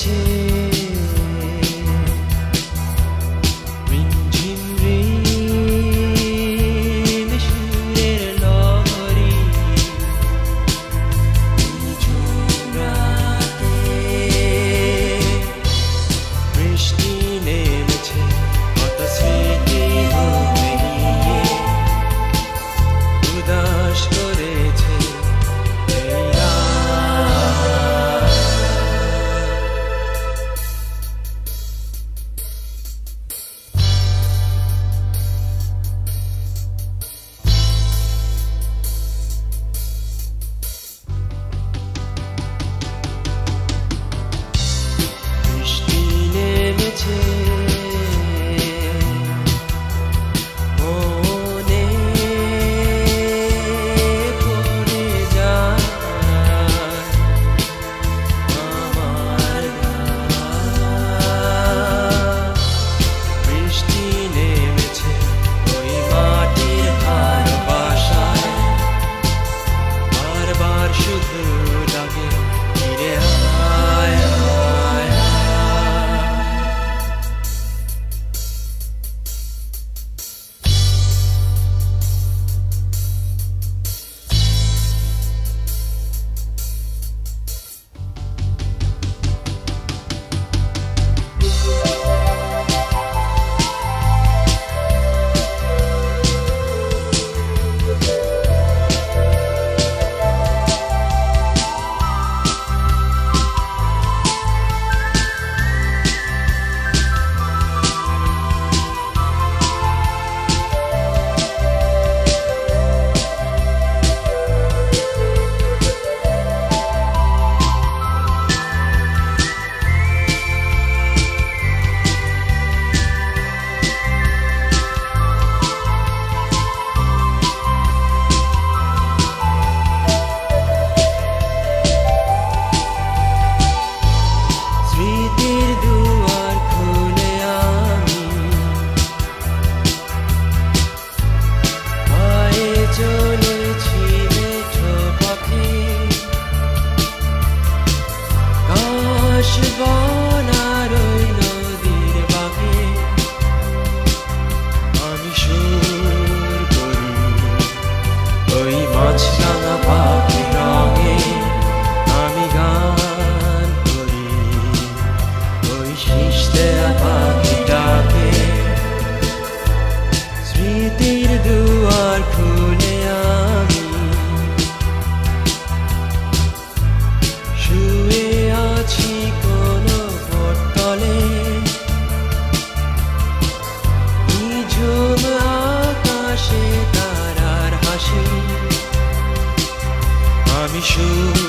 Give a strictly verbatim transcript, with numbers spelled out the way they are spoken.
নেমেছে রিমঝিম রিম সুরের লহরী নিঝুম রাতে বৃষ্টি নেমেছে কত স্মৃতি বয়ে উদাস করেছে এই রাত। বৃষ্টি নেমেছে মনে পড়ে যায় আমার গান। বৃষ্টি নেমেছে ওই মাটির ভালোবাসায় বারবার শুধু লাগে ফিরে আয় আয় আয়। স্মৃতির দুয়ার খুলে আমি পায়ে চলেছি মেঠো পথে কাশ বনার ওই নদীর বাঁকে আমি সুর করি ওই মাছরাঙা পাখির রঙে আমি গান করি ওই শীষ দেয়া পাখিটাকে। স্মৃতির দুয়ার খুলে আমি শুয়ে আছি কোনো বটতলে নিঝুম আকাশে তারার হাসি আমি শুয়ে